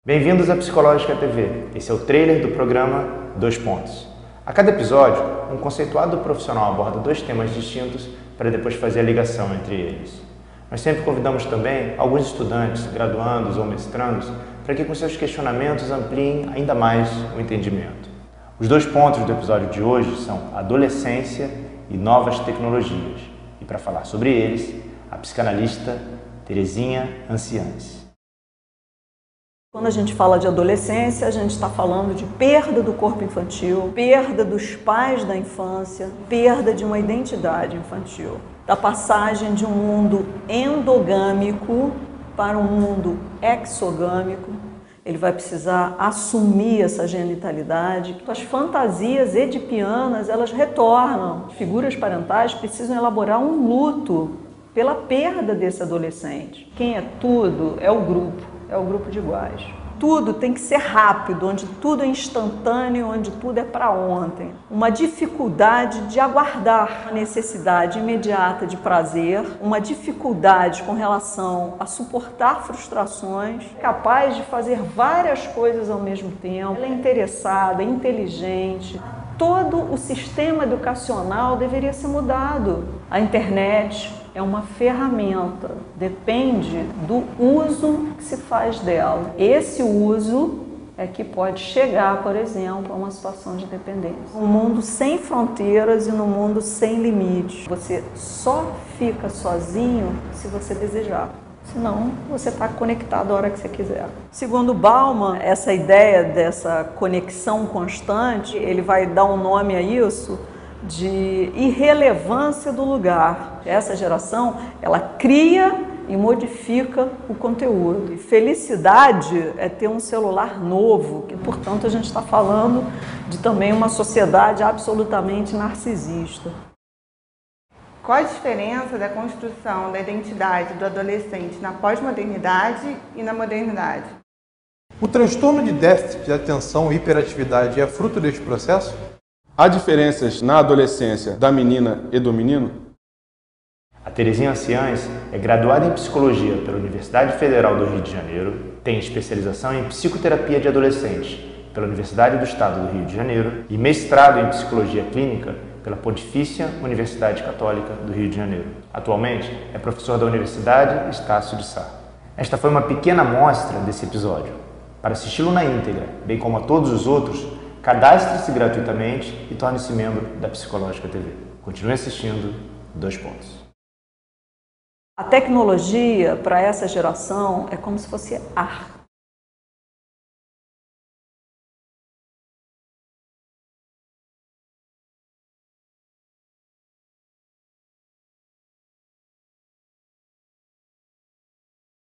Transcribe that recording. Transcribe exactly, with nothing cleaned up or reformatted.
Bem-vindos à Psicológica T V. Esse é o trailer do programa Dois Pontos. A cada episódio, um conceituado profissional aborda dois temas distintos para depois fazer a ligação entre eles. Nós sempre convidamos também alguns estudantes, graduandos ou mestrandos, para que com seus questionamentos ampliem ainda mais o entendimento. Os dois pontos do episódio de hoje são adolescência e novas tecnologias. E para falar sobre eles, a psicanalista Terezinha Anciães. Quando a gente fala de adolescência, a gente está falando de perda do corpo infantil, perda dos pais da infância, perda de uma identidade infantil, da passagem de um mundo endogâmico para um mundo exogâmico. Ele vai precisar assumir essa genitalidade. As fantasias edipianas, elas retornam. Figuras parentais precisam elaborar um luto pela perda desse adolescente. Quem é tudo é o grupo. É o grupo de iguais. Tudo tem que ser rápido, onde tudo é instantâneo, onde tudo é para ontem. Uma dificuldade de aguardar a necessidade imediata de prazer, uma dificuldade com relação a suportar frustrações, capaz de fazer várias coisas ao mesmo tempo. Ela é interessada, inteligente. Todo o sistema educacional deveria ser mudado. A internet é uma ferramenta, depende do uso que se faz dela. Esse uso é que pode chegar, por exemplo, a uma situação de dependência. Um mundo sem fronteiras e num mundo sem limites. Você só fica sozinho se você desejar. Senão, você está conectado a hora que você quiser. Segundo Bauman, essa ideia dessa conexão constante, ele vai dar um nome a isso de irrelevância do lugar. Essa geração, ela cria e modifica o conteúdo. E felicidade é ter um celular novo, que, portanto, a gente está falando de também uma sociedade absolutamente narcisista. Qual a diferença da construção da identidade do adolescente na pós-modernidade e na modernidade? O transtorno de déficit de atenção e hiperatividade é fruto deste processo? Há diferenças na adolescência da menina e do menino? A Terezinha Anciães é graduada em Psicologia pela Universidade Federal do Rio de Janeiro, tem especialização em Psicoterapia de Adolescentes pela Universidade do Estado do Rio de Janeiro e mestrado em Psicologia Clínica pela Pontifícia Universidade Católica do Rio de Janeiro. Atualmente é professor da Universidade Estácio de Sá. Esta foi uma pequena amostra desse episódio. Para assisti-lo na íntegra, bem como a todos os outros, cadastre-se gratuitamente e torne-se membro da Psicológica T V. Continue assistindo Dois Pontos. A tecnologia para essa geração é como se fosse ar.